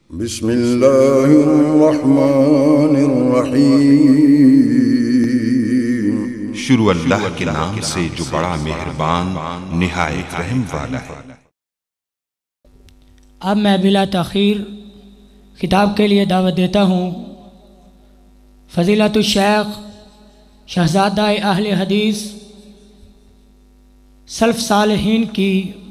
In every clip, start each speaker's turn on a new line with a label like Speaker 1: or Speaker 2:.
Speaker 1: बिस्मिल्लाहिर्रहमानिर्रहीम। शुरू अल्लाह के नाम से जो बड़ा मेहरबान निहायत रहम वाला है।
Speaker 2: अब मैं बिला ताख़ीर खिताब के लिए दावत देता हूँ फ़ज़ीलतुल शेख शहज़ादा अहले हदीस सल्फ़ सालिहीन की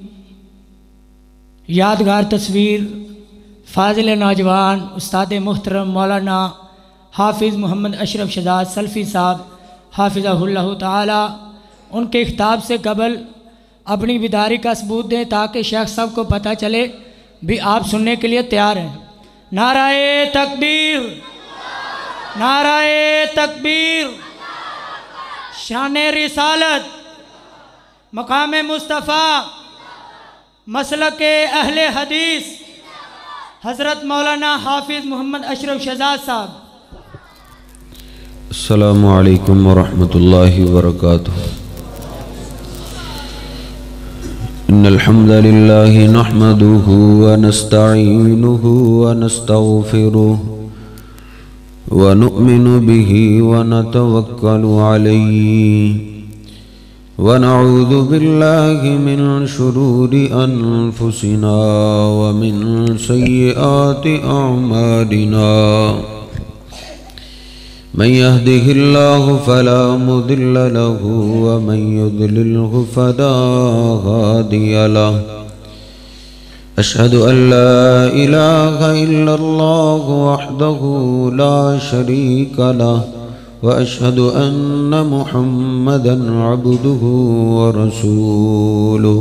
Speaker 2: यादगार तस्वीर फ़ाज़िल नौजवान उस्ताद मुहतरम मौलाना हाफिज़ मोहम्मद अशरफ शहज़ाद सल्फ़ी साहब हाफिज़हुल्लाह ताला उनके खिताब से कबल अपनी बिदारी का सबूत दें ताकि शेख साहब को पता चले भी आप सुनने के लिए तैयार हैं। नाराए तकबीर, नाराए तकबीर। शान रिसालत, मकाम मुस्तफ़ा, मसलके अहले हदीस हज़रत मौलाना हाफिज़ मोहम्मद अशरफ शहज़ाद साहब।
Speaker 3: अस्सलामु अलैकुम वरहमतुल्लाहि वबरकातुहू। इन्नल हम्दलिल्लाहि नहमदुहु व नस्तईनुहु व नस्तगफिरुहु व नु'मिनु बिही व नतवक्कलु अलैहि व नऊज़ु बिल्लाहि मिन शुरूरि अनफुसिना व मिन सय्यिआति अअमालिना। मन यहदिहिल्लाहु फला मुदिल्ल लहु व मन युद्लिल्हु फला हादिय लहु। अशहदु अन ला इलाहा इल्लल्लाहु वहदहु ला शरीका लहु व अशहदु अन्न मुहम्मदन अब्दुहु व रसूलुहु।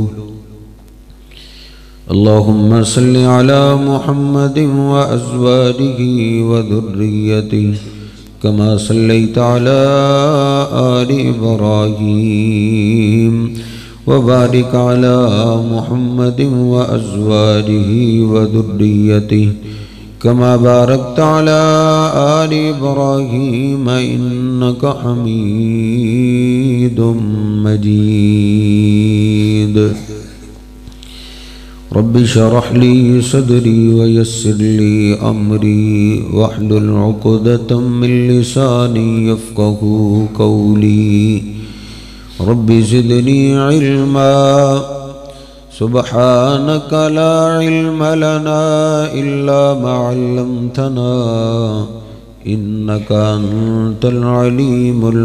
Speaker 3: अल्लाहुम्मा सल्लि अला मुहम्मदिन व अज़वाजिहि व ज़ुर्रिय्यतिहि कमा सल्लैता अला आलि इब्राहीम व बारिक अला मुहम्मदिन व अज़वाजिहि व ज़ुर्रिय्यतिहि कमा बारकता अला आलि इब्राहीम इन्नका हमीदुम मजीद। रब्बि शरह ली सदरी व यस्सिर ली अमरी वहलुल उक़दतम मिन लिसानी यफ़क़हू क़ौली। रब्बि ज़िदनी इल्मा सुब्हानक ला इल्म लना इल्ला मा अल्लमतना इन्नका अंतल अलीमुल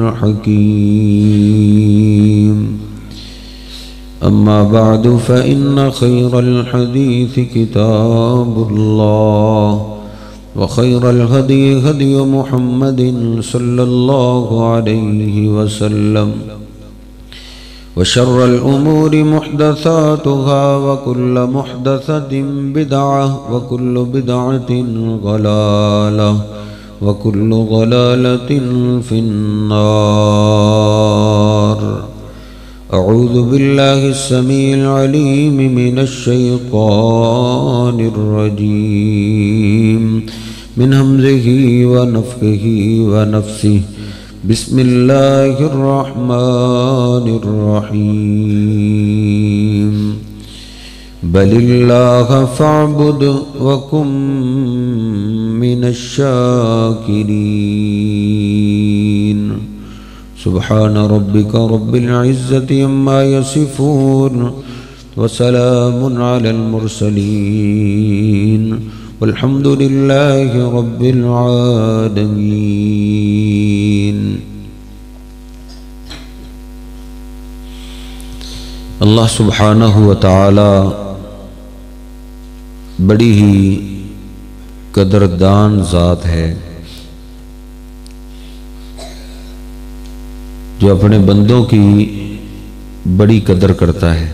Speaker 3: हकीम। अम्मा बादु फ़इन्न खैरल हदीस किताबुल्लाह व खैरल हदी हदी मुहम्मदिन सल्लल्लाहु अलैहि वसल्लम व शर्रल उमूरि मुहदसातुहा व कुल्लु मुहदसतिन बिदअह व कुल्लु बिदअतिन ज़लालह व कुल्लु ज़लालतिन फिन्नार। अऊज़ु बिल्लाहि स्समीइल अलीम मिनश शैतानिर रजीम मिन हमज़िही व नफ़्ख़िही व नफ़्सिही। बिस्मिल्लाहिर रहमानिर रहीम। बलिल्लाह फ़अब्दुद व कुन मिनश शाकिरीन। सुब्हान रब्बिका रब्बिल इज़्ज़ति अम्मा यसिफून व सलामुन अलल मुरसलीन वल्हम्दुलिल्लाहि रब्बिल आलमीन। अल्लाह सुब्हानहु व तआला बड़ी ही कदरदान ज़ात है जो अपने बंदों की बड़ी कदर करता है।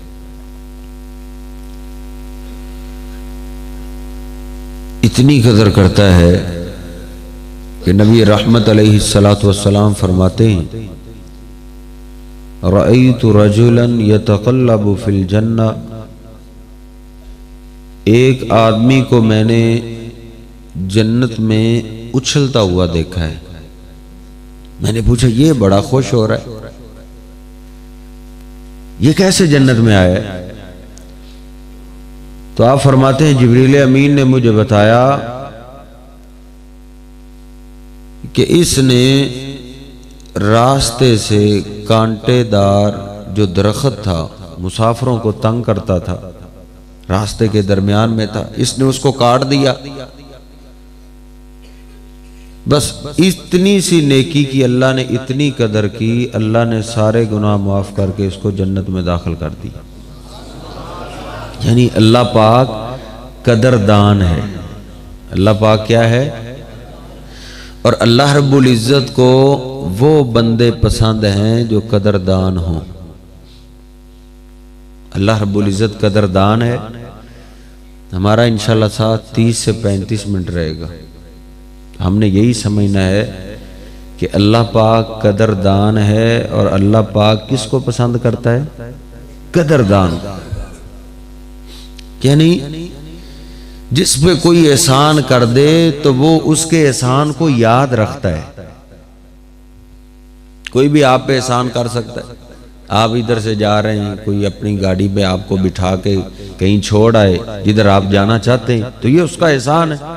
Speaker 3: इतनी कदर करता है कि नबी रहमत अलैहिस्सलातु वस्सलाम फरमाते हैं रअयतु रजुलन यतक़ल्लबु फिल जन्ना। एक आदमी को मैंने जन्नत में उछलता हुआ देखा है। मैंने पूछा ये बड़ा खुश हो रहा है, ये कैसे जन्नत में आया? तो आप फरमाते हैं जिब्रील अमीन ने मुझे बताया कि इसने रास्ते से कांटेदार जो दरख्त था मुसाफिरों को तंग करता था, रास्ते के दरमियान में था, इसने उसको काट दिया। बस इतनी सी नेकी की अल्लाह ने इतनी कदर की, अल्लाह ने सारे गुनाह माफ करके इसको जन्नत में दाखिल कर दिया। यानी अल्लाह पाक कदरदान है। अल्लाह पाक क्या है? और अल्लाह रब्बुल इज्जत को वो बंदे पसंद हैं जो कदरदान हों। अल्लाह रब्बुल इज्जत कदरदान है। हमारा इंशाल्लाह साथ 30 से 35 मिनट रहेगा। हमने यही समझना है कि अल्लाह पाक कदरदान है और अल्लाह पाक किसको पसंद करता है? कदरदान। यानी जिस पे कोई एहसान कर दे तो वो उसके एहसान को याद रखता है। कोई भी आप पे एहसान कर सकता है। आप इधर से जा रहे हैं, कोई अपनी गाड़ी पे आपको बिठा के कहीं छोड़ आए जिधर आप जाना चाहते हैं, तो ये उसका एहसान है।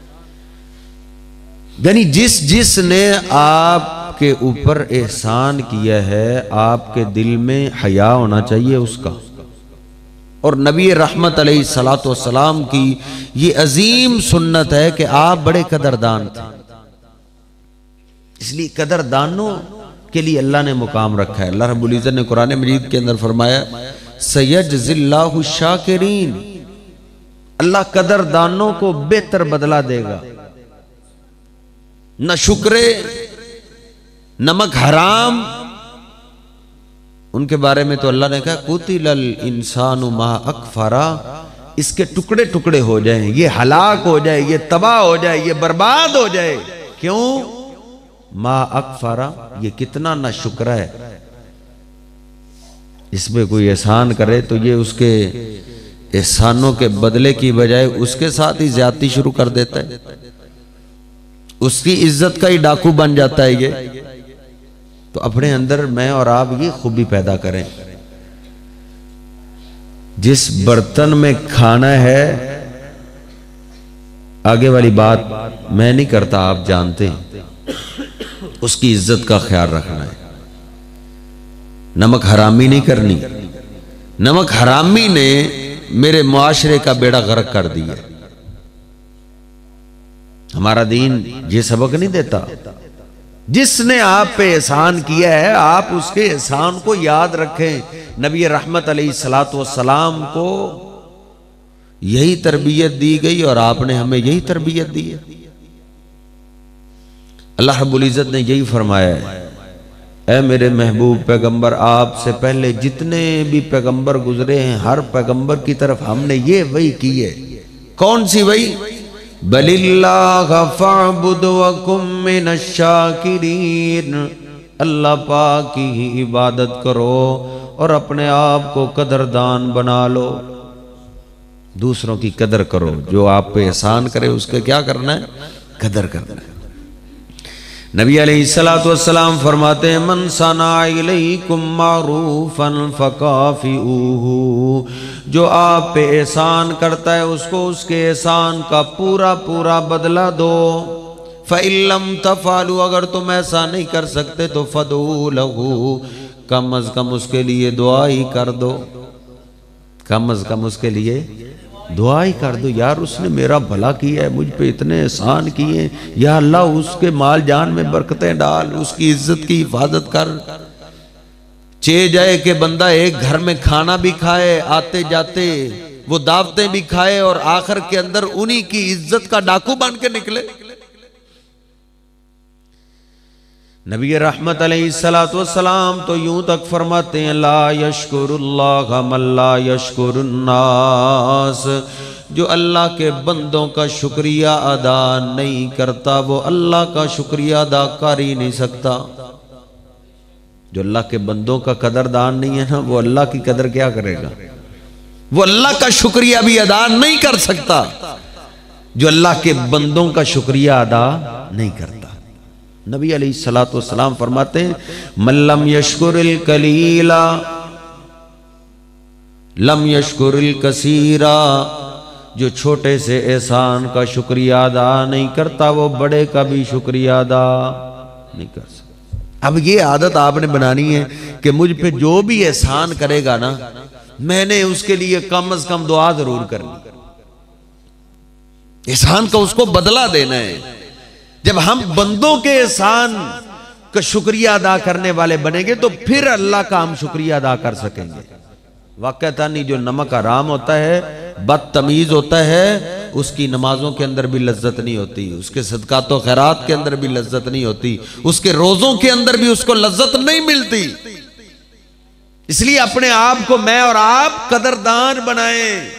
Speaker 3: यानी जिसने आपके ऊपर एहसान किया है, आपके दिल में हया होना चाहिए उसका। और नबी रहमत अलैहिस्सलातु वस्सलाम की ये अजीम सुन्नत है कि आप बड़े कदरदान थे, इसलिए कदरदानों के लिए अल्लाह ने मुकाम रखा है। अल्लाह रब्बुल इज्जत ने कुरान मजीद के अंदर फरमाया सयजज़िल्लाहु शाकिरीन, अल्लाह कदरदानों को बेहतर बदला देगा। न शुक्रे नमक हराम, उनके बारे में तो अल्लाह ने कहा कुतिलल इंसानु मा अकफरा, इसके टुकड़े टुकड़े हो जाएं, ये हलाक हो जाए, ये तबाह हो जाए, ये बर्बाद हो जाए। क्यों? मा अकफरा, ये कितना ना शुक्र है। इसमें कोई एहसान करे तो ये उसके एहसानों के बदले की बजाय उसके साथ ही ज्यादती शुरू कर देता है, उसकी इज्जत का ही डाकू बन जाता है ये। तो अपने अंदर मैं और आप ये खूबी पैदा करें। जिस बर्तन में खाना है, आगे वाली बात मैं नहीं करता, आप जानते हैं, उसकी इज्जत का ख्याल रखना है। नमक हरामी नहीं करनी। नमक हरामी ने मेरे मुआशरे का बेड़ा गर्क कर दिया। हमारा दीन ये सबक नहीं देता। जिसने आप पे एहसान किया है, आप उसके एहसान को याद रखें। नबी रहमत अलैहिस्सलातु वस्सलाम को यही तरबियत दी गई और आपने हमें यही तरबियत दी है। अल्लाह रब्बुल इज्जत ने यही फरमाया है, ऐ मेरे महबूब पैगंबर, आपसे पहले जितने भी पैगंबर गुजरे हैं, हर पैगंबर की तरफ हमने ये वही की है। कौन सी वही? बलिल्लाह फअबुद वकुम मिनश शाकिरीन, अल्लाह पाक की ही इबादत करो और अपने आप को कदरदान बना लो। दूसरों की कदर करो। जो आप पे एहसान करे उसके क्या करना है? कदर करना है। नबी अलैहिस्सलातु वस्सलाम फरमाते हैं मन सना इलैकुम मारूफन फकाफिऊहु, जो आप पे एहसान करता है उसको उसके एहसान का पूरा पूरा बदला दो। फ़इल्लम तफ़अलू, अगर तुम ऐसा नहीं कर सकते तो फ़दऊ लहू, कम अज़ कम उसके लिए दुआ ही कर दो। कम अज़ कम उसके लिए दुआ ही कर दो। यार उसने मेरा भला किया है, मुझ पे इतने एहसान किए, या अल्लाह उसके माल जान में बरकतें डाल, उसकी इज्जत की हिफाजत कर। चे जाए कि बंदा एक घर में खाना भी खाए, आते जाते वो दावतें भी खाए और आखिर के अंदर उन्हीं की इज्जत का डाकू बन के निकले। नबी रहमत अलैहिस्सलातु वस्सलाम तो यूं तक फरमाते हैं ला यशकुरुल्लाह मन ला यशकुरुन्नास, जो अल्लाह के बंदों का शुक्रिया अदा नहीं करता वो अल्लाह का शुक्रिया अदा कर ही नहीं सकता। जो अल्लाह के बंदों का कदरदान नहीं है ना, वो अल्लाह की कदर क्या करेगा? वो अल्लाह का शुक्रिया भी अदा नहीं कर सकता जो अल्लाह के बंदों का शुक्रिया अदा नहीं करता। नबी अलैहिस्सलातु वस्सलाम फरमाते हैं मल्लम यशकुरिल कलीला लम यशकुरिल कसीरा, जो छोटे से एहसान का शुक्रिया अदा नहीं करता वो बड़े का भी शुक्रिया अदा नहीं कर सकता। अब ये आदत आपने बनानी है कि मुझ पे जो भी एहसान करेगा ना, मैंने उसके लिए कम से कम दुआ जरूर करनी, एहसान का उसको बदला देना है। जब हम बंदों के एहसान का शुक्रिया अदा करने वाले बनेंगे तो फिर अल्लाह का हम शुक्रिया अदा कर सकेंगे। वाकई नहीं, जो नमक हराम होता है, बदतमीज होता है, उसकी नमाजों के अंदर भी लज्जत नहीं होती, उसके सदकात व खैरात के अंदर भी लज्जत नहीं होती, उसके रोजों के अंदर भी उसको लज्जत नहीं मिलती। इसलिए अपने आप को मैं और आप कदरदान बनाएं।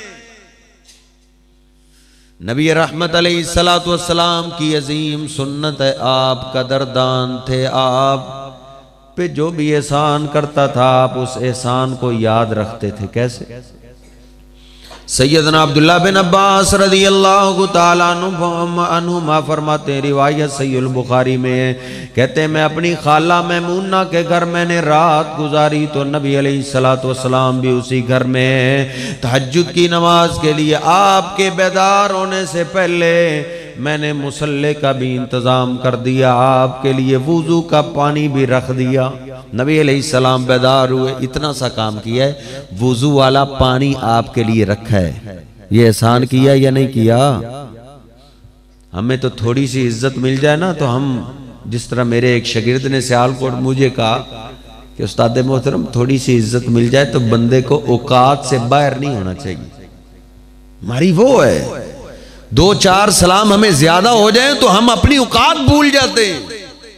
Speaker 3: नबी रहमत अलैहिस्सलातु वस्सलाम की अजीम सुन्नत है, आप कदरदान थे। आप पे जो भी एहसान करता था आप उस एहसान को याद रखते थे। कैसे? सैयदना अब्दुल्लाह बिन अब्बास रज़ियल्लाहु ताला अन्हुमा फरमाते हैं, रिवायत सहीह बुखारी में है, कहते हैं मैं अपनी खाला मैमूना के घर मैंने रात गुजारी तो नबी अलैहिस्सलातु वस्सलाम भी उसी घर में तहज्जुद की नमाज के लिए आपके बेदार होने से पहले मैंने मुसल्ले का भी इंतजाम कर दिया, आपके लिए वुजू का पानी भी रख दिया। नबी अलैहिस्सलाम बेदार हुए, इतना सा काम किया है, वुजू वाला पानी आपके लिए रखा है। ये एहसान किया या नहीं किया? हमें तो थोड़ी सी इज्जत मिल जाए ना, तो हम, जिस तरह मेरे एक शागिर्द ने सियालकोट मुझे कहा कि उस्ताद मोहतरम थोड़ी सी इज्जत मिल जाए तो बंदे को औकात से बाहर नहीं होना चाहिए। हमारी वो है, दो चार सलाम हमें ज्यादा हो जाए तो हम अपनी औकात भूल जाते हैं।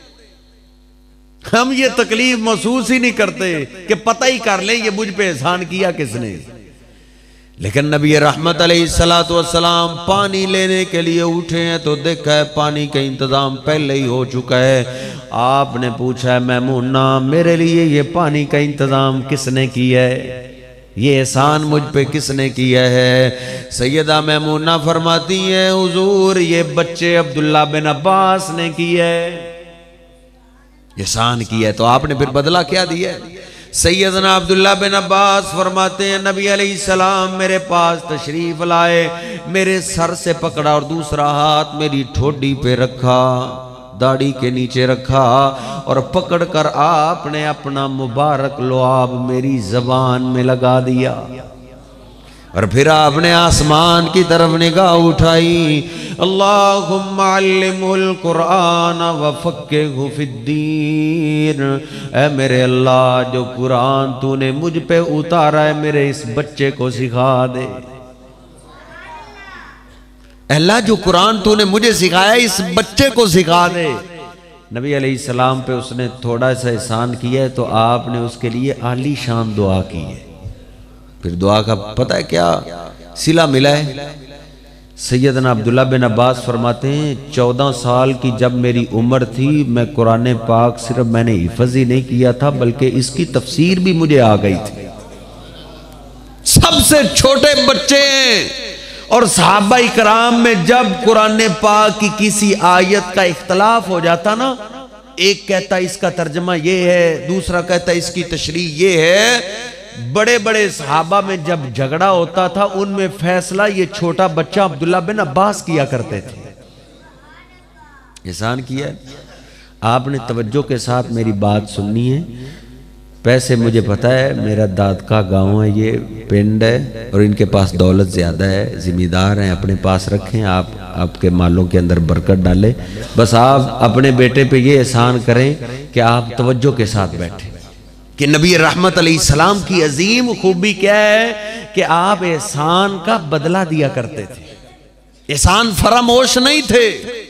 Speaker 3: हम ये तकलीफ महसूस ही नहीं करते कि पता ही कर ले ये मुझ पे एहसान किया किसने। लेकिन नबी रहमत अलैहिस्सलातु वस्सलाम पानी लेने के लिए उठे हैं तो देखा है पानी का इंतजाम पहले ही हो चुका है। आपने पूछा है मैमूना मेरे लिए ये पानी का इंतजाम किसने किया है, ये एहसान मुझ पे किसने किया है? सैयदा मैमूना फरमाती है हुजूर ये बच्चे अब्दुल्ला बिन अब्बास ने किया है, एहसान किया है। तो आपने फिर बदला क्या दिया है? सैयदना अब्दुल्ला बिन अब्बास फरमाते हैं नबी अलैहिस्सलाम मेरे पास तशरीफ लाए, मेरे सर से पकड़ा और दूसरा हाथ मेरी ठोडी पे रखा, दाढ़ी के नीचे रखा और पकड़कर आपने अपना मुबारक लुआब मेरी जबान में लगा दिया और फिर आपने आसमान की तरफ निगाह उठाई। अल्लाहुम्मा अल्लिमुल कुरान व फक्किहु फिद्दीन, ऐ मेरे अल्लाह जो कुरान तूने मुझ पे उतारा है मेरे इस बच्चे को सिखा दे। अल्लाह जो कुरान तूने मुझे सिखाया इस बच्चे को सिखा दे। नबी अलैहिस्सलाम पे उसने थोड़ा सा एहसान किया है तो आपने उसके लिए आली शान दुआ की है। फिर दुआ का पता है क्या सिला मिला है? सैयदना अब्दुल्ला बिन अब्बास फरमाते हैं 14 साल की जब मेरी उम्र थी मैं कुरान पाक सिर्फ मैंने हिफ्ज ही नहीं किया था बल्कि इसकी तफसीर भी मुझे आ गई थी। सबसे छोटे बच्चे हैं और सहाबा इकराम में जब कुरान पाक की किसी आयत का इख्तलाफ हो जाता ना, एक कहता इसका तर्जमा ये है, दूसरा कहता इसकी तशरीह ये है, बड़े बड़े सहाबा में जब झगड़ा होता था उनमें फैसला ये छोटा बच्चा अब्दुल्ला बिन अब्बास किया करते थे। एहसान किया है। आपने तवज्जो के साथ मेरी बात सुननी है। पैसे मुझे पता है, मेरा दादका गांव है, ये पिंड है और इनके पास दौलत ज़्यादा है, जिम्मेदार हैं, अपने पास रखें, आप आपके मालों के अंदर बरकत डालें। बस आप अपने बेटे पे ये एहसान करें कि आप तवज्जो के साथ बैठें कि नबी रहमत अलैहिस्सलाम की अजीम खूबी क्या है कि आप एहसान का बदला दिया करते थे, एहसान फरामोश नहीं थे।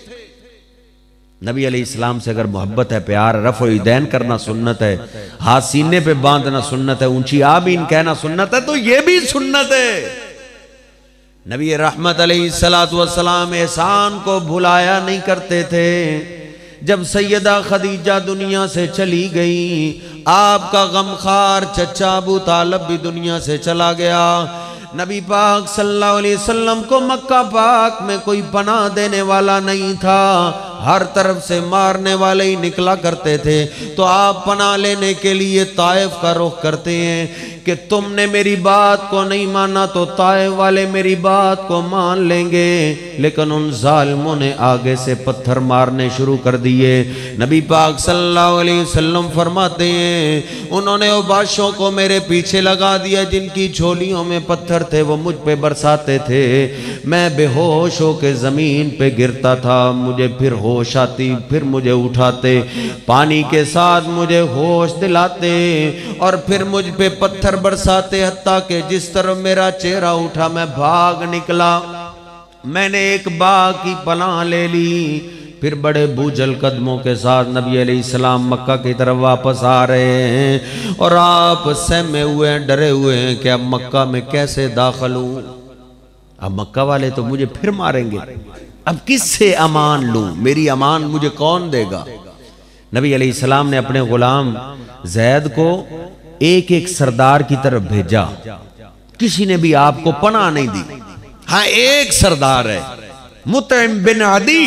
Speaker 3: नबी अलैहिस्सलाम से अगर मोहब्बत है, प्यार, रफ़ो यदैन करना सुन्नत है, हाथ सीने पे बांधना सुन्नत है, ऊंची आमीन कहना सुन्नत है, तो ये भी सुन्नत है। नबी रहमत अलैहिस्सलातु वस्सलाम एहसान को भुलाया नहीं करते थे। जब सैयदा खदीजा दुनिया से चली गई, आपका गमखार चचा अबू तालिब भी दुनिया से चला गया। नबी पाक सल्लल्लाहु अलैहि वसल्लम को मक्का पाक में कोई पनाह देने वाला नहीं था। हर तरफ से मारने वाले ही निकला करते थे। तो आप पनाह लेने के लिए ताइफ का रुख करते हैं कि तुमने मेरी बात को नहीं माना तो ताइफ वाले मेरी बात को मान लेंगे। लेकिन उन जालिमों ने आगे से पत्थर मारने शुरू कर दिए। नबी पाक सल्लल्लाहु अलैहि वसल्लम फरमाते हैं उन्होंने उबाशों को मेरे पीछे लगा दिया, जिनकी झोलियों में पत्थर थे वो मुझ पे बरसाते थे। मैं बेहोश होकर जमीन पे गिरता था, मुझे फिर होश आती, फिर मुझे उठाते, पानी के साथ मुझे होश दिलाते और फिर मुझ पे पत्थर बरसाते, हत्ता के जिस तरफ मेरा चेहरा उठा मैं भाग निकला। मैंने एक बाग की पनाह ले ली। फिर बड़े बूझल कदमों के साथ नबी अलैहिस्सलाम मक्का की तरफ वापस आ रहे हैं और आप सहमे हुए हैं, डरे हुए हैं कि अब मक्का में कैसे दाखिल हूं। अब मक्का वाले तो मुझे फिर मारेंगे, अब किससे अमान लूं, मेरी अमान मुझे कौन देगा। नबी अलैहिस्सलाम ने अपने गुलाम जैद को एक एक सरदार की तरफ भेजा। किसी ने भी आपको पनाह नहीं दी। हाँ, एक सरदार है मुतइम बिन अदी,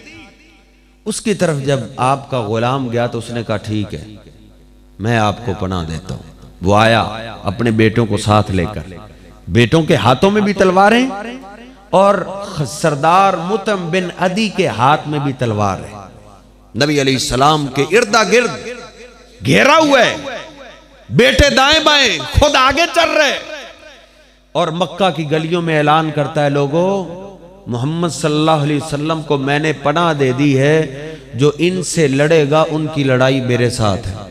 Speaker 3: उसकी तरफ जब आपका गुलाम गया तो उसने कहा ठीक है मैं आपको पनाह देता हूं। वो आया अपने बेटों को साथ लेकर, बेटों के हाथों में भी तलवारें और सरदार मुतइम बिन अदी के हाथ में भी तलवार है। नबी अलैहिस्सलाम के इर्दा गिर्द घेरा हुआ है, बेटे दाएं बाएं, खुद आगे चल रहे और मक्का की गलियों में ऐलान करता है लोगों मोहम्मद सल्लल्लाहु अलैहि वसल्लम को मैंने पनाह दे दी है, जो इनसे लड़ेगा उनकी लड़ाई मेरे साथ है।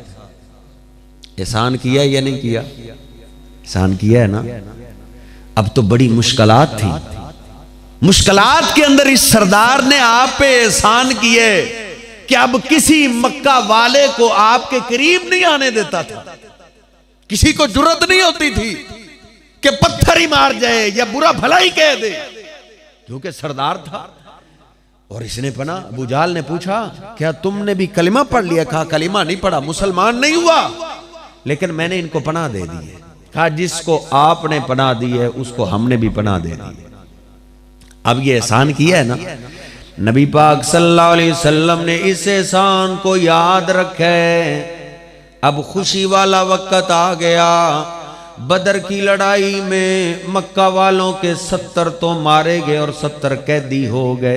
Speaker 3: एहसान किया या नहीं किया? एहसान किया है ना। अब तो बड़ी मुश्किलात थी, मुश्किलात के अंदर इस सरदार ने आप पे एहसान किए कि अब किसी मक्का वाले को आपके करीब नहीं आने देता था। किसी को जुर्रत नहीं होती थी कि पत्थर ही मार जाए या बुरा भला ही कह दे, क्योंकि सरदार था। और इसने पना, अबू जाल ने पूछा क्या तुमने भी कलिमा पढ़ लिया? कहा कलिमा नहीं पढ़ा, मुसलमान नहीं हुआ, लेकिन मैंने इनको पनाह दे दी है। कहा जिसको आपने पनाह दी है उसको हमने भी पनाह दे दी है। अब ये एहसान किया है ना, नबी पाक सल्लल्लाहु अलैहि वसल्लम ने इस एहसान को याद रखे। अब खुशी वाला वक्त आ गया। बदर की लड़ाई में मक्का वालों के 70 तो मारे गए और 70 कैदी हो गए।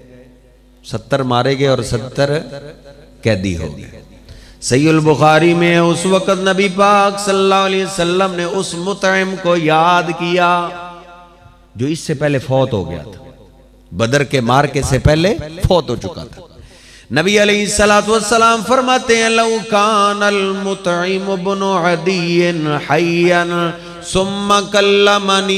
Speaker 3: 70 मारे गए और 70 कैदी हो गए। सहीहुल बुखारी में उस वक्त नबी पाक सल्लल्लाहु अलैहि वसल्लम ने उस मुतइम को याद किया जो इससे पहले फौत हो गया था, बदर के मार्के से पहले फौत हो चुका था। नबी अलैहिस्सलातु वस्सलाम फरमाते हैं लौ कानल मुतइम इब्नु अदीन हय्यन सुम्मा कल्लमनी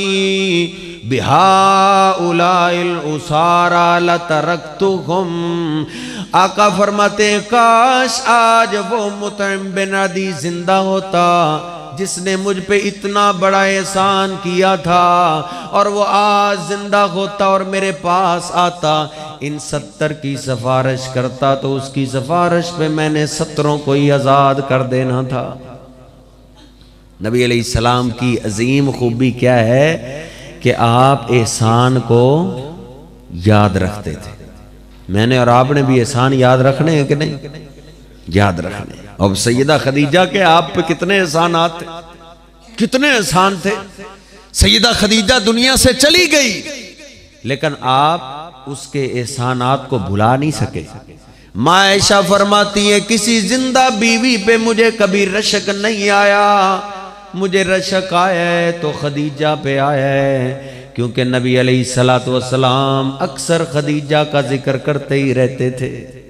Speaker 3: बिहाउलाइल उसारा लतरक्तुहुम। आका फरमाते हैं काश आज वो मुतइम बिन अदी जिंदा होता जिसने मुझ पे इतना बड़ा एहसान किया था, और वो आज जिंदा होता और मेरे पास आता, इन 70 की सिफारिश करता तो उसकी सिफारिश पे मैंने 70 को ही आजाद कर देना था। नबी अलैहिस्सलाम की अजीम खूबी क्या है कि आप एहसान को याद रखते थे। मैंने और आपने भी एहसान याद रखने हैं कि नहीं? याद रखने। अब सैयदा खदीजा के आप पे कितने एहसानात थे, कितने एहसान थे। सैयदा खदीजा दुनिया से चली गई, लेकिन आप उसके एहसानात को भुला नहीं सके। माँ आयशा फरमाती है किसी जिंदा बीवी पे मुझे कभी रशक नहीं आया, मुझे रशक आया है तो खदीजा पे आया है, क्योंकि नबी अलैहिस्सलातु वस्सलाम अक्सर खदीजा का जिक्र करते ही रहते थे,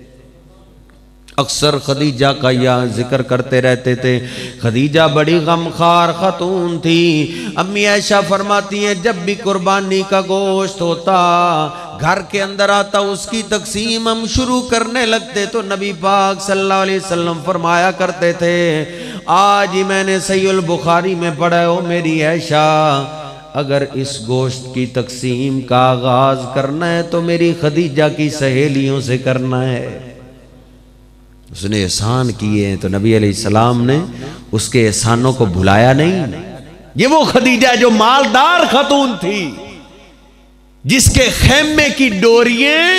Speaker 3: अक्सर खदीजा का यह जिक्र करते रहते थे। खदीजा बड़ी गमखार खतून थी। अम्मी आयशा फरमाती हैं जब भी कुर्बानी का गोश्त होता घर के अंदर आता, उसकी तकसीम हम शुरू करने लगते तो नबी पाक सल्लल्लाहु अलैहि वसल्लम फरमाया करते थे, आज ही मैंने सहीहुल बुखारी में पढ़ा है, ओ मेरी आयशा अगर इस गोश्त की तकसीम का आगाज करना है तो मेरी खदीजा की सहेलियों से करना है। उसने एहसान किए हैं तो नबी अलैहिस्सलाम ने उसके एहसानों को भुलाया नहीं। ये वो खदीजा जो मालदार खतून थी, जिसके खेमे की डोरियां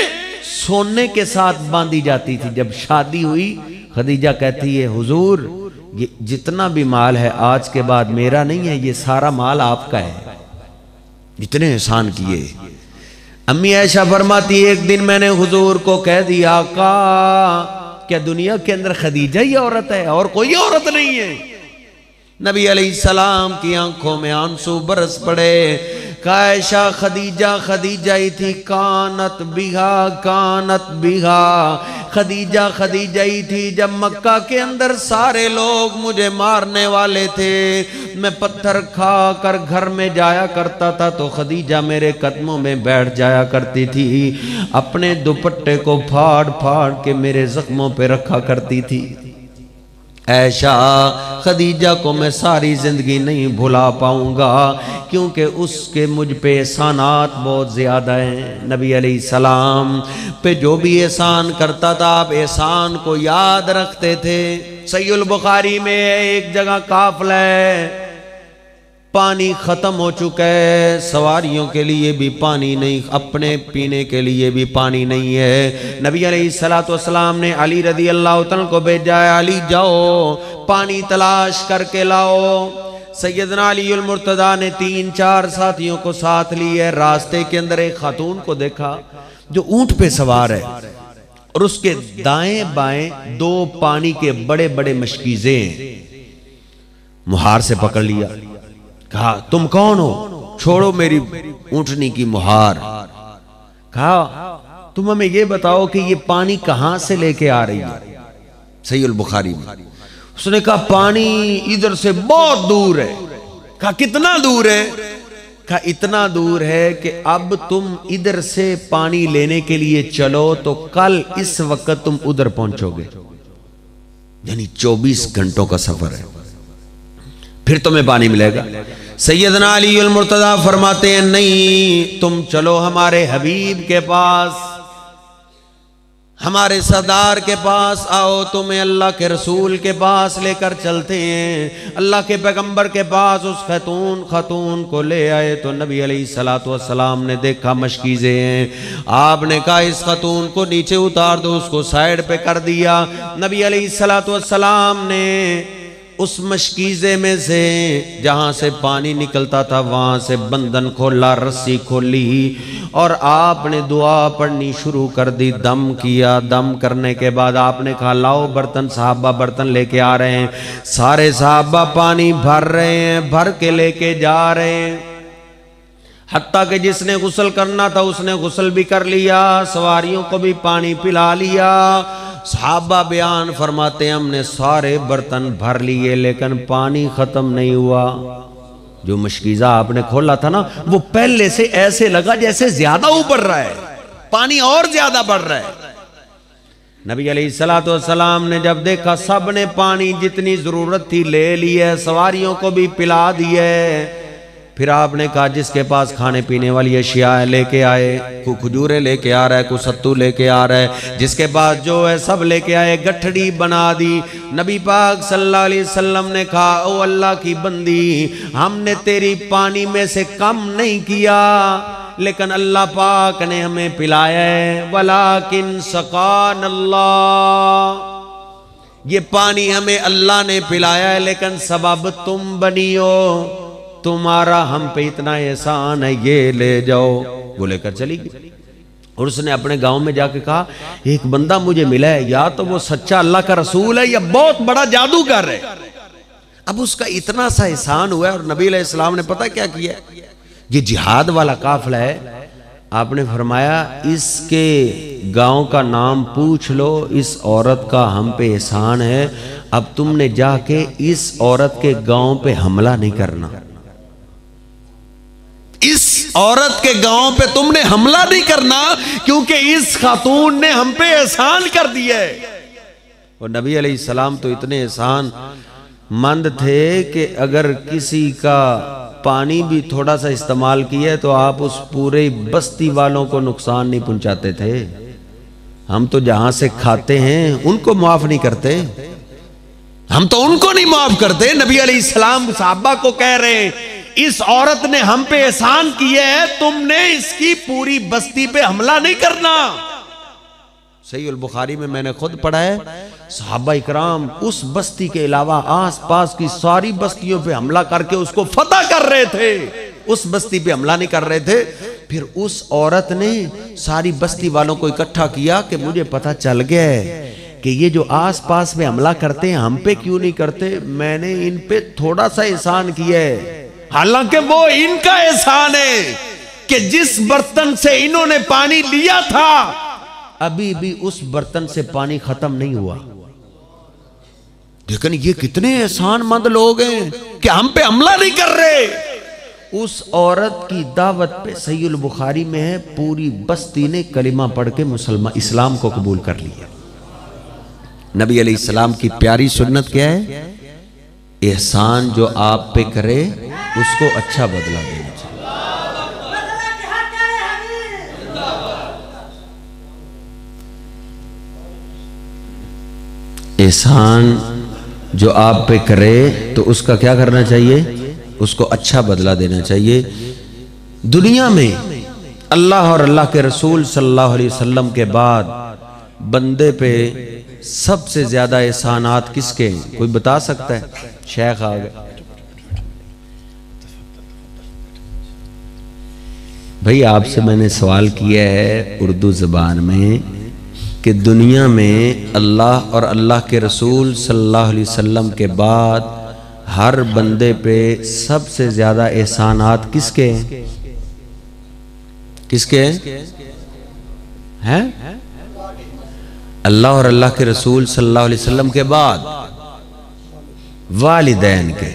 Speaker 3: सोने के साथ बांधी जाती थी। जब शादी हुई खदीजा कहती है हुजूर ये जितना भी माल है आज के बाद मेरा नहीं है, ये सारा माल आपका है, जितने एहसान किए। अम्मी आयशा फरमाती एक दिन मैंने हुजूर को कह दिया आका क्या दुनिया के अंदर खदीजा ही औरत है और कोई औरत नहीं है? नबी अलैहिस्सलाम की आंखों में आंसू बरस पड़े। आयशा खदीजा खदीजा ही थी, कानत बिहा खदीजा खदीजा ही थी। जब मक्का के अंदर सारे लोग मुझे मारने वाले थे, मैं पत्थर खा कर घर में जाया करता था तो खदीजा मेरे कदमों में बैठ जाया करती थी, अपने दुपट्टे को फाड़ फाड़ के मेरे जख्मों पे रखा करती थी। ऐशा खदीजा को मैं सारी जिंदगी नहीं भुला पाऊंगा क्योंकि उसके मुझ पे एहसानात बहुत ज्यादा हैं। नबी अलैहिस्सलाम पे जो भी एहसान करता था आप एहसान को याद रखते थे। सहीहुल बुखारी में एक जगह काफिला है, पानी खत्म हो चुका है, सवारियों के लिए भी पानी नहीं, अपने पीने के लिए भी पानी नहीं है। नबी अलैहिस्सलातु वस्सलाम ने अली रज़ी अल्लाह तआला को भेजा है, अली जाओ पानी तलाश करके लाओ। सैयदना अलीउल मुर्तज़ा ने 3-4 साथियों को साथ लिए। रास्ते के अंदर एक खातून को देखा जो ऊंट पे सवार है और उसके दाएं बाएं 2 पानी के बड़े बड़े मशकीज़े हैं। मुहार से पकड़ लिया, कहा तुम कौन हो? छोड़ो मेरी ऊंटनी की मुहार। कहा तुम हमें ये बताओ कि ये पानी कहां से लेके आ रही है? सहीहुल बुखारी में। उसने कहा पानी इधर से बहुत दूर है। कहा कितना दूर है? कहा इतना दूर है कि अब तुम इधर से पानी लेने के लिए चलो तो कल इस वक्त तुम उधर पहुंचोगे, यानी 24 घंटों का सफर है, फिर तुम्हें पानी मिलेगा। सैयदना अलीउल मुर्तज़ा फरमाते हैं नहीं, तुम चलो हमारे हबीब के पास, हमारे सरदार के पास आओ, तुम्हें अल्लाह के रसूल के पास लेकर चलते हैं। अल्लाह के पैगंबर के पास उस खतून को ले आए तो नबी अलैहिस्सलातु वस्सलाम ने देखा मशकीज़े हैं। आपने कहा इस खतून को नीचे उतार दो, उसको साइड पे कर दिया। नबी अलैहिस्सलातु वस्सलाम ने उस मशकीज़े में से जहाँ से पानी निकलता था वहाँ से बंधन खोला, रस्सी खोली और आपने दुआ पढ़नी शुरू कर दी। दम किया, दम करने के बाद आपने कहा लाओ बर्तन। साहबा बर्तन लेके आ रहे हैं, सारे साहबा पानी भर रहे हैं, भर के लेके जा रहे हैं। हत्ता कि जिसने गुस्ल करना था उसने गुस्ल भी कर लिया, सवारियों को भी पानी पिला लिया। साहबा बयान फरमाते हैं हमने सारे बर्तन भर लिए लेकिन पानी खत्म नहीं हुआ। जो मशकीज़ा आपने खोला था ना वो पहले से ऐसे लगा जैसे ज्यादा ऊपर रहा है, पानी और ज्यादा बढ़ रहा है। नबी अलैहिस्सलातु वस्सलाम ने जब देखा सब ने पानी जितनी जरूरत थी ले ली है, सवारियों को भी पिला दिया है, फिर आपने कहा जिसके पास खाने पीने वाली अशिया है लेके आए। कोई खजूरें लेके आ रहा है, कोई सत्तू लेके आ रहा है, जिसके पास जो है सब लेके आए। गठड़ी बना दी। नबी पाक सल्लल्लाहु अलैहि वसल्लम ने कहा ओ अल्लाह की बंदी, हमने तेरी पानी में से कम नहीं किया लेकिन अल्लाह पाक ने हमें पिलाया है। वलाकिन सकान अल्लाह, ये पानी हमें अल्लाह ने पिलाया है लेकिन सबब तुम बनी हो, तुम्हारा हम पे इतना एहसान है, ये ले जाओ। वो लेकर चली गई और उसने अपने गांव में जाके कहा एक बंदा मुझे मिला है, या तो वो सच्चा अल्लाह का रसूल है या बहुत बड़ा जादूगर है। अब उसका इतना सा एहसान हुआ और नबी अलैहिस्सलाम ने पता क्या किया, ये जिहाद वाला काफिला है, आपने फरमाया इसके गांव का नाम पूछ लो, इस औरत का हम पे एहसान है, अब तुमने जाके इस औरत के गांव पे हमला नहीं करना, इस औरत के गांव पे तुमने हमला नहीं करना क्योंकि इस खातून ने हम पे एहसान कर दिया है। और नबी अलैहिस्सलाम तो इतने एहसान मंद थे कि अगर किसी का पानी भी थोड़ा सा इस्तेमाल किया तो आप उस पूरे बस्ती वालों को नुकसान नहीं पहुंचाते थे। हम तो जहां से खाते हैं उनको माफ नहीं करते, हम तो उनको नहीं माफ करते। नबी अलैहिस्सलाम सहाबा को कह रहे हैं इस औरत ने हम पे एहसान किया है, तुमने इसकी पूरी बस्ती पे हमला नहीं करना। सही बुखारी में मैंने खुद पढ़ा है, सहाबा इकराम उस बस्ती के अलावा आस पास की सारी बस्तियों पे हमला करके उसको फतह कर रहे थे, उस बस्ती पे हमला नहीं कर रहे थे। फिर उस औरत ने सारी बस्ती वालों को इकट्ठा किया कि मुझे पता चल गया है कि ये जो आस पास में हमला करते हैं हम पे क्यों नहीं करते, मैंने इन पे थोड़ा सा एहसान किया है। हालांकि वो इनका एहसान है कि जिस बर्तन से इन्होंने पानी लिया था अभी भी उस बर्तन से पानी खत्म नहीं हुआ। लेकिन ये कितने एहसानमंद लोग हैं कि हम पे हमला नहीं कर रहे। उस औरत की दावत पे सहीह बुखारी में है, पूरी बस्ती ने कलिमा पढ़ के मुसलमान इस्लाम को कबूल कर लिया। नबी अलैहिस्सलाम की प्यारी सुन्नत क्या है? एहसान जो आप पे करे उसको अच्छा बदला देना चाहिए। एहसान जो आप पे करे तो उसका क्या करना चाहिए? उसको अच्छा बदला देना चाहिए। दुनिया में अल्लाह और अल्लाह के रसूल सल्लल्लाहु अलैहि वसल्लम के बाद बंदे पे सबसे ज्यादा एहसानात किसके हैं? कोई बता सकता है? शेख आ गए। भाई आपसे मैंने सवाल किया है उर्दू ज़बान में कि दुनिया में अल्लाह और अल्लाह के रसूल सल्लल्लाहु अलैहि वसल्लम के बाद हर बंदे पे सबसे ज्यादा एहसानात किसके हैं? किसके हैं? अल्लाह और अल्लाह के रसूल सल्लल्लाहु अलैहि वसल्लम के बाद वालिदैन के।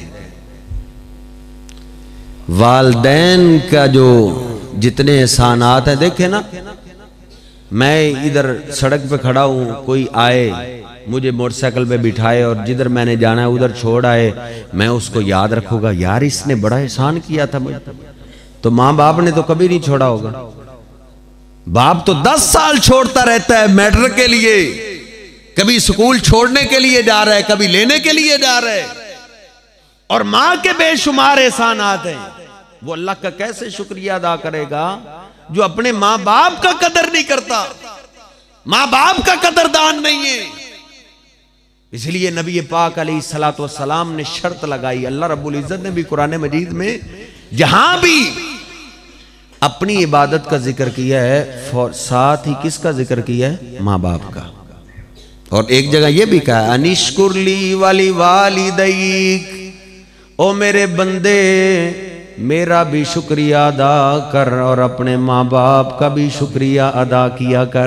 Speaker 3: वालिदैन का जो जितने एहसानात हैं, देखे ना, मैं इधर सड़क पे खड़ा हूं, कोई आए मुझे मोटरसाइकिल पे बिठाए और जिधर मैंने जाना है उधर छोड़ आए, मैं उसको याद रखूंगा, यार इसने बड़ा एहसान किया था मुझे। तो माँ बाप ने तो कभी नहीं छोड़ा होगा। बाप तो 10 साल छोड़ता रहता है मैटर के लिए, कभी स्कूल छोड़ने के लिए जा रहा है, कभी लेने के लिए जा रहा है। और माँ के बेशुमार एहसानात हैं, वो अल्लाह का कैसे शुक्रिया अदा करेगा जो अपने माँ बाप का कदर नहीं करता, माँ बाप का कदरदान नहीं है। इसलिए नबी पाक अलैहिस्सलातु वस्सलाम ने शर्त लगाई, अल्लाह रब्बुल इज्जत ने भी कुरान मजीद में जहां भी अपनी इबादत का जिक्र किया है साथ ही किसका जिक्र किया है? माँ बाप का। और एक जगह यह भी कहा अनिश्कुरली वाली वालिदैक, ओ मेरे बंदे मेरा भी शुक्रिया अदा कर और अपने माँ बाप का भी शुक्रिया अदा किया कर।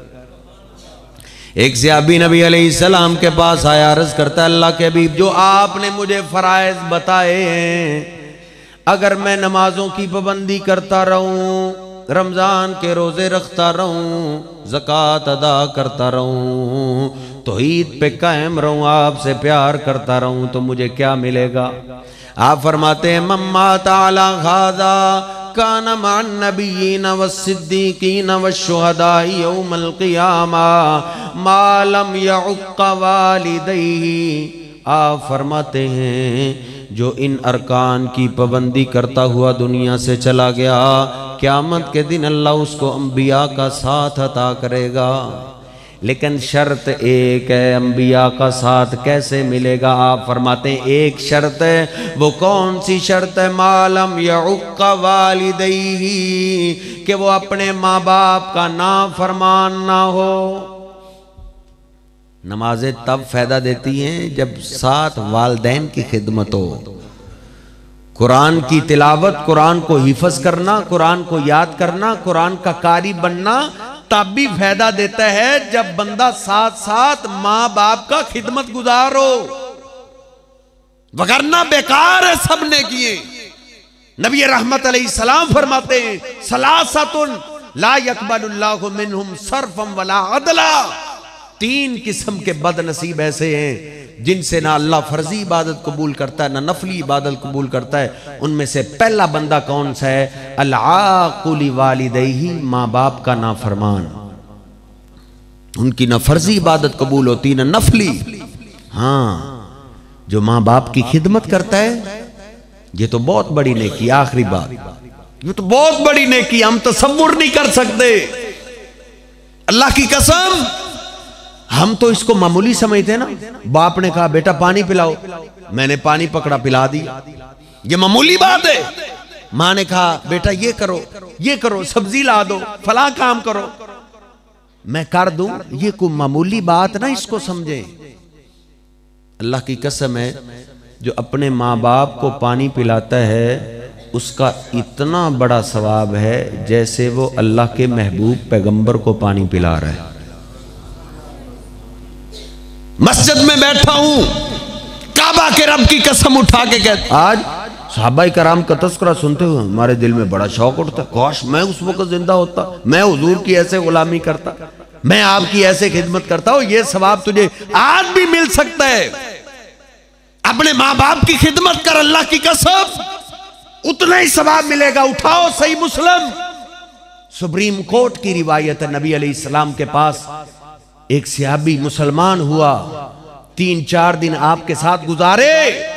Speaker 3: एक सहाबी नबी अलैहिस्सलाम के पास आया, अर्ज करता अल्लाह के हबीब जो आपने मुझे फराइज बताए हैं, अगर मैं नमाजों की पाबंदी करता रहूं, रमजान के रोजे रखता रहूं, ज़कात अदा करता रहूं, तौहीद पे कायम रहूं, आपसे प्यार करता रहूं, तो मुझे क्या मिलेगा? आप फरमाते हैं मम्मा ताला खादा कान मान नबीयीन वस्सिद्दीकीन वश्शुहदाई यौमल क़ियामा मालम यउक़ वालिदैहि। आप फरमाते हैं जो इन अरकान की पाबंदी करता हुआ दुनिया से चला गया, क़यामत के दिन अल्लाह उसको अंबिया का साथ अता करेगा। लेकिन शर्त एक है, अंबिया का साथ कैसे मिलेगा? आप फरमाते हैं एक शर्त है, वो कौन सी शर्त है? मालम यउक़ वालिदैहि, कि वो अपने माँ बाप का नाफरमान ना हो। नमाजें तब फायदा देती हैं जब साथ वालिदैन की खिदमत हो। कुरान की तिलावत, कुरान को हिफज करना, कुरान को याद करना, कुरान का कारी बनना तब भी फायदा देता है जब बंदा साथ साथ माँ बाप का खिदमत गुजार हो, वगरना बेकार है सबने किए। नबी रहमत अलैहिस्सलाम फरमाते हैं सलासतुन ला यक़बलुल्लाहु मिनहुम सर्फम वला अदला। 3 किस्म के बदनसीब ऐसे हैं जिनसे ना अल्लाह फर्जी इबादत कबूल करता है ना नफली इबादत कबूल करता है। उनमें से पहला बंदा कौन सा है? अल-आक़ुली वालिदैहि, माँ बाप का नाफरमान। उनकी ना फर्जी इबादत कबूल होती ना नफली। हाँ, जो माँ बाप की खिदमत करता है ये तो बहुत बड़ी नेकी। आखिरी बात, ये तो बहुत बड़ी नेकी, हम तसव्वुर नहीं कर सकते। अल्लाह की कसम, हम तो इसको मामूली समझते हैं ना। बाप ने कहा बेटा पानी पिलाओ, मैंने पानी पकड़ा पिला दिया, ये मामूली बात है। मां ने कहा बेटा ये करो, सब्जी ला दो, फला काम करो, मैं कर दूं, ये कोई मामूली बात ना इसको समझे। अल्लाह की कसम है, जो अपने माँ बाप को पानी पिलाता है उसका इतना बड़ा सवाब है जैसे वो अल्लाह के महबूब पैगंबर को पानी पिला रहा है। मस्जिद में बैठा हूं, काबा के रब की कसम उठा के कहता, आज सहाबाए कराम का तस्करा सुनते हुए हमारे दिल में बड़ा शौक उठता, काश मैं उस वक्त जिंदा होता, मैं हुजूर की ऐसे गुलामी करता, मैं आपकी ऐसे खिदमत करता हूं, ये सवाब तुझे आज भी मिल सकता है। अपने माँ बाप की खिदमत कर, अल्लाह की कसम उतना ही सवाब मिलेगा। उठाओ सही मुस्लिम, सुप्रीम कोर्ट की रिवायत है, नबी अलैहिस्सलाम के पास एक सहाबी मुसलमान हुआ, 3-4 दिन आपके साथ गुजारे।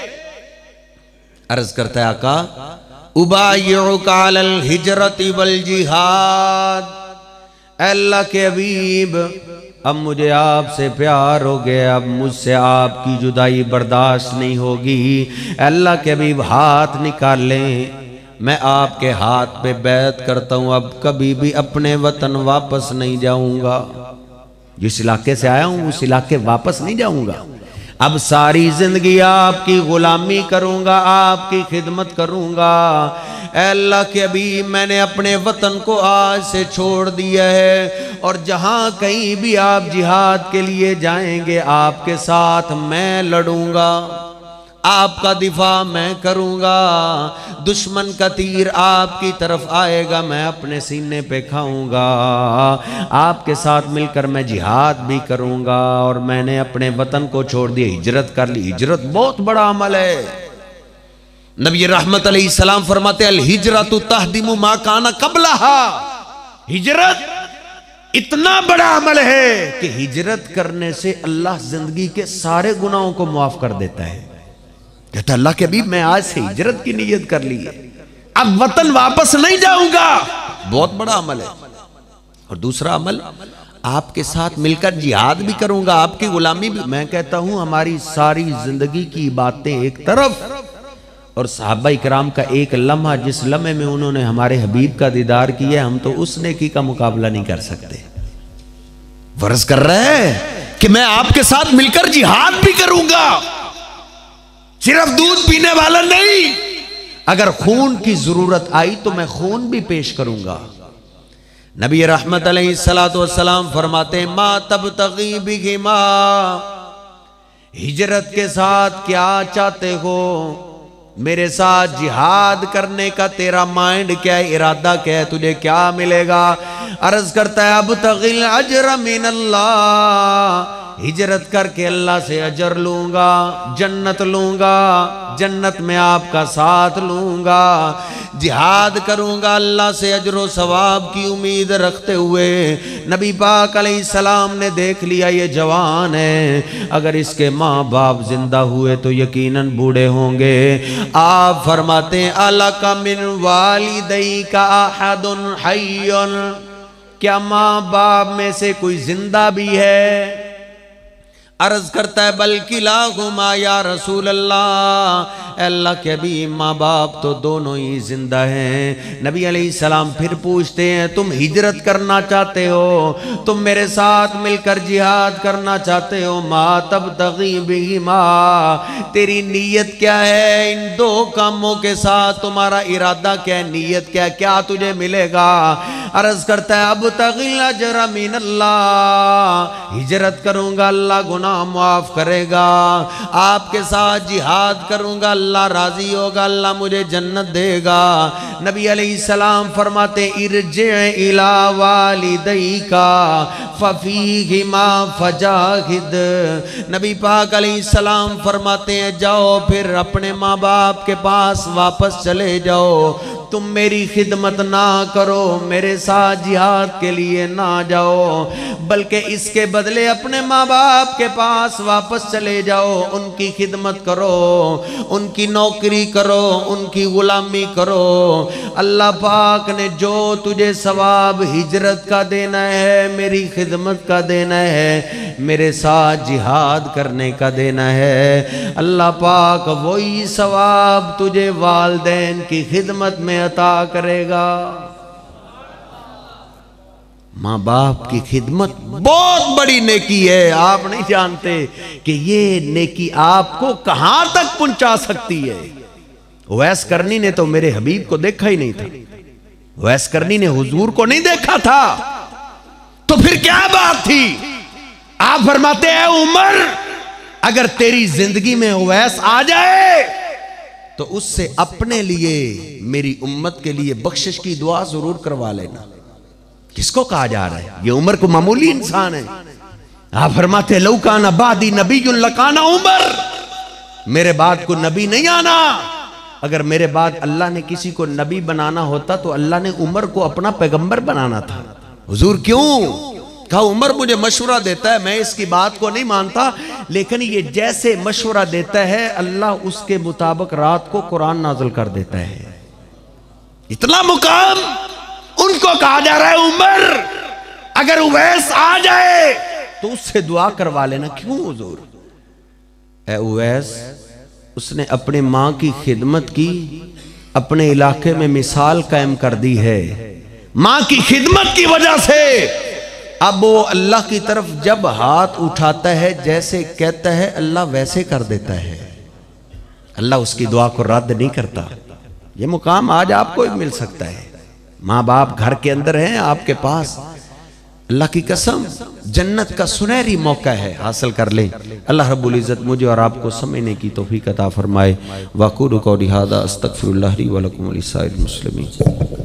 Speaker 3: अर्ज करता है आका, उबाय्युका अलल हिजरति वल जिहाद, अल्लाह के हबीब अब मुझे आपसे प्यार हो गया, अब मुझसे आपकी जुदाई बर्दाश्त नहीं होगी। अल्लाह के हबीब हाथ निकालें, मैं आपके हाथ पे बैत करता हूं, अब कभी भी अपने वतन वापस नहीं जाऊंगा। जिस इलाके से आया हूं उस इलाके वापस नहीं जाऊंगा, अब सारी जिंदगी आपकी गुलामी करूंगा, आपकी खिदमत करूंगा। अल्लाह के हबीब मैंने अपने वतन को आज से छोड़ दिया है, और जहां कहीं भी आप जिहाद के लिए जाएंगे आपके साथ मैं लड़ूंगा, आपका दिफा मैं करूंगा। दुश्मन का तीर आपकी तरफ आएगा, मैं अपने सीने पे खाऊंगा, आपके साथ मिलकर मैं जिहाद भी करूंगा। और मैंने अपने वतन को छोड़ दिया, हिजरत कर ली। हिजरत बहुत बड़ा अमल है। नबी रहमत अलैहिस्सलाम फरमाते अल हिजरतु तहदिमु मा काना क़ब्लहा, हिजरत इतना बड़ा अमल है कि हिजरत करने से अल्लाह जिंदगी के सारे गुनाहों को माफ कर देता है। कहता अल्लाह के हबीब मैं आज से हिजरत की नीयत कर ली है, अब वतन वापस नहीं जाऊंगा। बहुत बड़ा अमल है। और दूसरा अमल, आपके साथ मिलकर जिहाद भी करूंगा, आपकी गुलामी भी। मैं कहता हूं हमारी सारी जिंदगी की बातें एक तरफ, और सहाबा इकराम का एक लम्हा, जिस लम्हे में उन्होंने हमारे हबीब का दीदार किया, हम तो उस नेकी का मुकाबला नहीं कर सकते। फर्ज कर रहा है कि मैं आपके साथ मिलकर जिहाद भी करूंगा, सिर्फ दूध पीने वाला नहीं, अगर खून की जरूरत आई तो मैं खून भी पेश करूंगा। नबी रहमत अलैहिस्सलातु वस्सलाम फरमाते मा तबतगी बिहिमा, हिजरत के साथ क्या चाहते हो, मेरे साथ जिहाद करने का तेरा माइंड क्या है, इरादा क्या है, तुझे क्या मिलेगा। अर्ज करता है अब तगिल अजर मिनल्लाह, हिजरत करके अल्लाह से अजर लूंगा, जन्नत लूंगा, जन्नत में आपका साथ लूंगा, जिहाद करूंगा, अल्लाह से अजर सवाब की उम्मीद रखते हुए। नबी पाक अलैहिस्सलाम ने देख लिया ये जवान है, अगर इसके माँ बाप जिंदा हुए तो यकीनन बूढ़े होंगे। आप फरमाते हैं अलका मिन वालिदैका अहदुन हय्युन, क्या माँ बाप में से कोई जिंदा भी है। अर्ज करता है बल्कि लाहुमा या रसूल अल्लाह, अल्लाह के भी माँ बाप तो दोनों ही जिंदा हैं। नबी अलैहिस्सलाम फिर पूछते हैं तुम हिजरत करना चाहते हो, तुम मेरे साथ मिलकर जिहाद करना चाहते हो, माँ तब तगी बिहिमा, तेरी नीयत क्या है, इन दो कामों के साथ तुम्हारा इरादा क्या है, नीयत क्या है, क्या तुझे मिलेगा। अर्ज करता है अब तगिल अजर मिनल्लाह, हिजरत करूंगा अल्लाह गुनाह माफ करेगा, आपके साथ जिहाद करूंगा अल्लाह राजी होगा, अल्लाह मुझे जन्नत देगा। नबी अलैहिस्सलाम फरमाते इरजे इला वालिदैका फफीहिमा फजाहिद, नबी पाक अलैहिस्सलाम फरमाते हैं जाओ फिर अपने माँ बाप के पास वापस चले जाओ, तुम मेरी खिदमत ना करो, मेरे साथ जिहाद के लिए ना जाओ, बल्कि इसके बदले अपने माँ बाप के पास वापस चले जाओ, उनकी खिदमत करो, उनकी नौकरी करो, उनकी गुलामी करो। अल्लाह पाक ने जो तुझे सवाब हिजरत का देना है, मेरी खिदमत का देना है, मेरे साथ जिहाद करने का देना है, अल्लाह पाक वही सवाब तुझे वालिदैन की खिदमत में अता करेगा। माँ बाप की खिदमत बहुत बड़ी नेकी है। आप नहीं जानते कि ये नेकी आपको कहां तक पहुंचा सकती है। वैस करनी ने तो मेरे हबीब को देखा ही नहीं था, वैस करनी ने हुजूर को नहीं देखा था, तो फिर क्या बात थी। आप फरमाते हैं उमर, अगर तेरी जिंदगी में उवैस आ जाए तो उससे अपने लिए, मेरी उम्मत के लिए बख्शिश की दुआ जरूर करवा लेना। किसको कहा जा रहा है? ये उमर को मामूली इंसान है। आप फरमाते लौकाना बादी नबीयुन लकाना उमर, मेरे बाद को नबी नहीं आना। अगर मेरे बाद अल्लाह ने किसी को नबी बनाना होता तो अल्लाह ने उमर को अपना पैगंबर बनाना था। हुजूर क्यों? कहा उमर मुझे मशवरा देता है, मैं इसकी बात को नहीं मानता, लेकिन ये जैसे मशवरा देता है अल्लाह उसके मुताबिक रात को कुरान नाज़िल कर देता है। इतना मुकाम उनको कहा जा रहा है उमर, अगर उवैस आ जाए तो उससे दुआ करवा लेना। क्यों हुजूर? ए उवैस, उसने अपनी मां की खिदमत की, अपने इलाके में मिसाल कायम कर दी है। मां की खिदमत की वजह से अब वो अल्लाह की तरफ जब हाथ उठाता है, जैसे कहता है अल्लाह वैसे कर देता है। अल्लाह उसकी दुआ को रद्द नहीं करता। ये मुकाम आज आपको भी मिल सकता है। माँ बाप घर के अंदर हैं आपके पास, अल्लाह की कसम जन्नत का सुनहरी मौका है, हासिल कर लें। अल्लाह रब्बुल इज़्ज़त मुझे और आपको समझने की तौफीक अता फरमाए। वक़ूलु क़ौली हाज़ा अस्तग़फ़िरुल्लाह ली व लकुम व लिसाइरिल मुस्लिमीन।